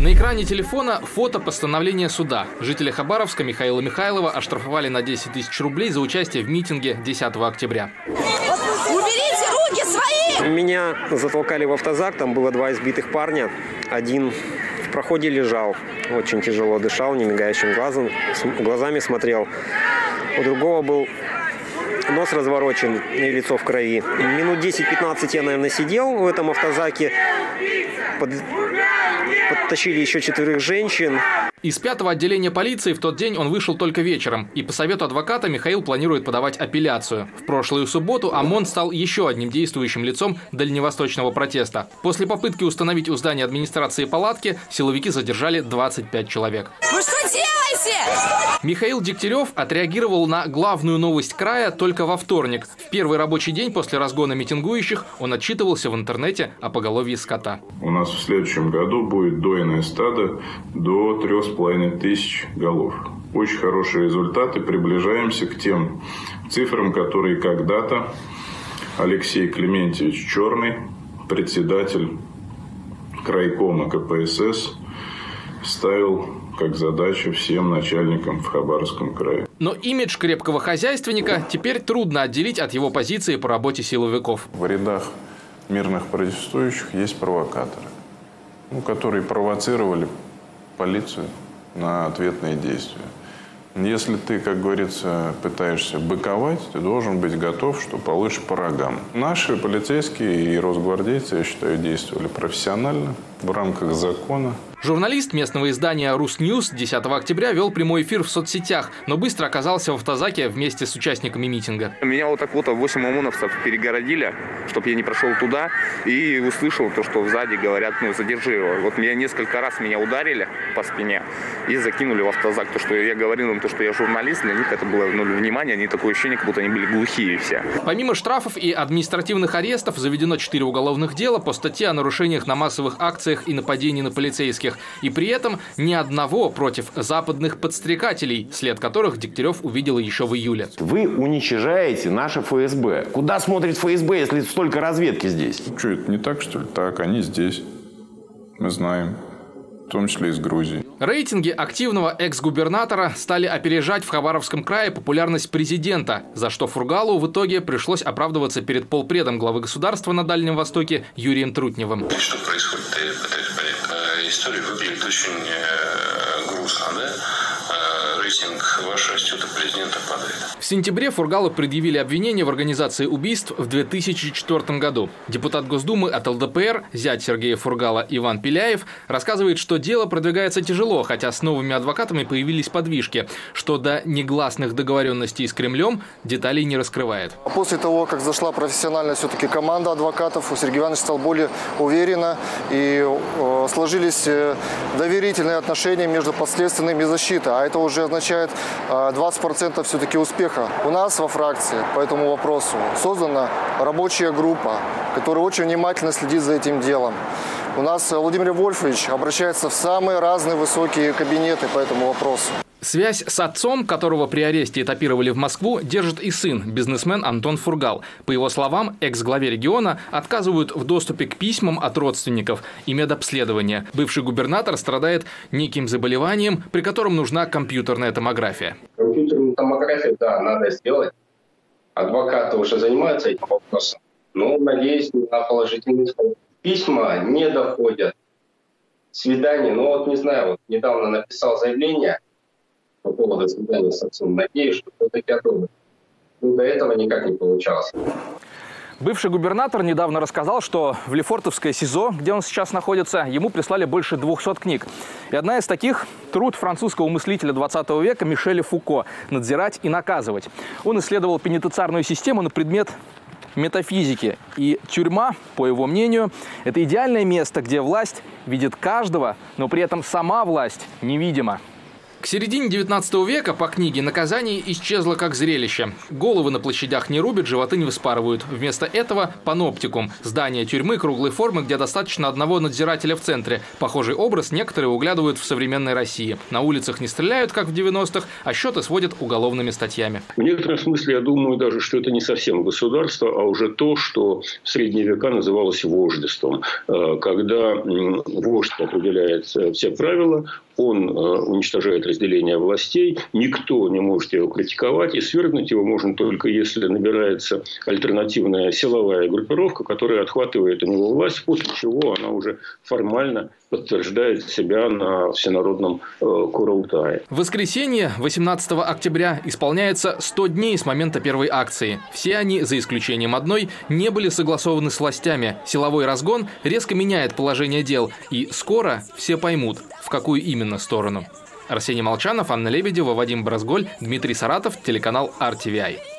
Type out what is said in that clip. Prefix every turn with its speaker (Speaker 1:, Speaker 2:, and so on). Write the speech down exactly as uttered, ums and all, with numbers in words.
Speaker 1: На экране телефона фото постановления суда. Жителя Хабаровска Михаила Михайлова оштрафовали на десять тысяч рублей за участие в митинге десятого октября.
Speaker 2: Уберите руки свои!
Speaker 3: Меня затолкали в автозак, там было два избитых парня. Один в проходе лежал, очень тяжело дышал, немигающим глазом, глазами смотрел. У другого был нос разворочен и лицо в крови. Минут десять-пятнадцать я, наверное, сидел в этом автозаке. Под... Подтащили еще четверых женщин.
Speaker 1: Из пятого отделения полиции в тот день он вышел только вечером. И по совету адвоката Михаил планирует подавать апелляцию. В прошлую субботу ОМОН стал еще одним действующим лицом дальневосточного протеста. После попытки установить у здания администрации палатки силовики задержали двадцать пять человек.
Speaker 2: Вы что делаете?
Speaker 1: Михаил Дегтярев отреагировал на главную новость края только во вторник. В первый рабочий день после разгона митингующих он отчитывался в интернете о поголовье скота.
Speaker 4: У нас в следующем году будет дойное стадо до трех с половиной тысяч голов. Очень хорошие результаты. Приближаемся к тем цифрам, которые когда-то Алексей Клементьевич Черный, председатель крайкома ка пэ эс эс, ставил как задачу всем начальникам в Хабаровском крае.
Speaker 1: Но имидж крепкого хозяйственника теперь трудно отделить от его позиции по работе силовиков.
Speaker 5: В рядах мирных протестующих есть провокаторы, ну, которые провоцировали полицию на ответные действия. Если ты, как говорится, пытаешься быковать, ты должен быть готов, что получишь по рогам. Наши полицейские и росгвардейцы, я считаю, действовали профессионально, в рамках закона.
Speaker 1: Журналист местного издания «Русньюз» десятого октября вел прямой эфир в соцсетях, но быстро оказался в автозаке вместе с участниками митинга.
Speaker 6: Меня вот так вот восемь ОМОНовцев перегородили, чтобы я не прошел туда, и услышал то, что сзади говорят, ну, задержи его. Вот меня несколько раз меня ударили по спине и закинули в автозак. То, что я говорил им, то, что я журналист, для них это было ноль внимания, они такое ощущение, как будто они были глухие все.
Speaker 1: Помимо штрафов и административных арестов заведено четыре уголовных дела по статье о нарушениях на массовых акциях и нападении на полицейских. И при этом ни одного против западных подстрекателей, след которых Дегтярев увидел еще в июле.
Speaker 7: Вы уничижаете наше эф эс бэ. Куда смотрит эф эс бэ, если столько разведки здесь?
Speaker 5: Что, это не так, что ли? Так, они здесь. Мы знаем. В том числе из Грузии.
Speaker 1: Рейтинги активного экс-губернатора стали опережать в Хабаровском крае популярность президента, за что Фургалу в итоге пришлось оправдываться перед полпредом главы государства на Дальнем Востоке Юрием Трутневым.
Speaker 8: Что происходит? Эта история выглядит очень грустно, да? Рейтинг ваш растет, а президента падает.
Speaker 1: В сентябре Фургалу предъявили обвинение в организации убийств в две тысячи четвёртом году. Депутат Госдумы от эл дэ пэ эр, зять Сергея Фургала Иван Пеляев, рассказывает, что дело продвигается тяжело, хотя с новыми адвокатами появились подвижки, что до негласных договоренностей с Кремлем деталей не раскрывает.
Speaker 9: После того, как зашла профессиональная все-таки команда адвокатов, у Сергея Ивановича стал более уверенно и э, сложились доверительные отношения между подследственным и защитой, а это уже означает двадцать процентов все-таки успеха. У нас во фракции по этому вопросу создана рабочая группа, которая очень внимательно следит за этим делом. У нас Владимир Вольфович обращается в самые разные высокие кабинеты по этому вопросу.
Speaker 1: Связь с отцом, которого при аресте этапировали в Москву, держит и сын, бизнесмен Антон Фургал. По его словам, экс-главе региона отказывают в доступе к письмам от родственников и медобследования. Бывший губернатор страдает неким заболеванием, при котором нужна компьютерная томография.
Speaker 10: Компьютерную томографию, да, надо сделать. Адвокаты уже занимаются этим вопросом. Ну, надеюсь на положительный исход. Письма не доходят. Свидание, ну вот не знаю, вот недавно написал заявление по поводу свидания с отцом. Надеюсь, что все-таки одобрят. Ну, до этого никак не получалось.
Speaker 1: Бывший губернатор недавно рассказал, что в Лефортовское СИЗО, где он сейчас находится, ему прислали больше двухсот книг. И одна из таких – труд французского мыслителя двадцатого века Мишеля Фуко «Надзирать и наказывать». Он исследовал пенитенциарную систему на предмет метафизики. И тюрьма, по его мнению, это идеальное место, где власть видит каждого, но при этом сама власть невидима. К середине девятнадцатого века по книге наказание исчезло как зрелище. Головы на площадях не рубят, животы не вспарывают. Вместо этого паноптикум – здание тюрьмы круглой формы, где достаточно одного надзирателя в центре. Похожий образ некоторые углядывают в современной России. На улицах не стреляют, как в девяностых, а счеты сводят уголовными статьями.
Speaker 11: В некотором смысле я думаю даже, что это не совсем государство, а уже то, что в средние века называлось вождеством. Когда вождь определяет все правила, он уничтожает разделение властей, никто не может его критиковать, и свергнуть его можно только если набирается альтернативная силовая группировка, которая отхватывает у него власть, после чего она уже формально подтверждает себя на всенародном э, Курултае.
Speaker 1: В воскресенье, восемнадцатого октября, исполняется сто дней с момента первой акции. Все они, за исключением одной, не были согласованы с властями. Силовой разгон резко меняет положение дел, и скоро все поймут, в какую именно сторону. Арсений Молчанов, Анна Лебедева, Вадим Бразголь, Дмитрий Саратов, телеканал ар ти ви ай.